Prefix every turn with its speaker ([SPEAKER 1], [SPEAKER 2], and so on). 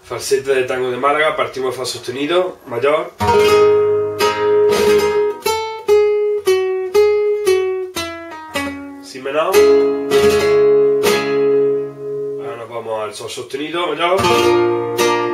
[SPEAKER 1] Falsete de tango de Málaga, partimos de fa sostenido, mayor. Si menor. Ahora nos vamos al sol sostenido, mayor.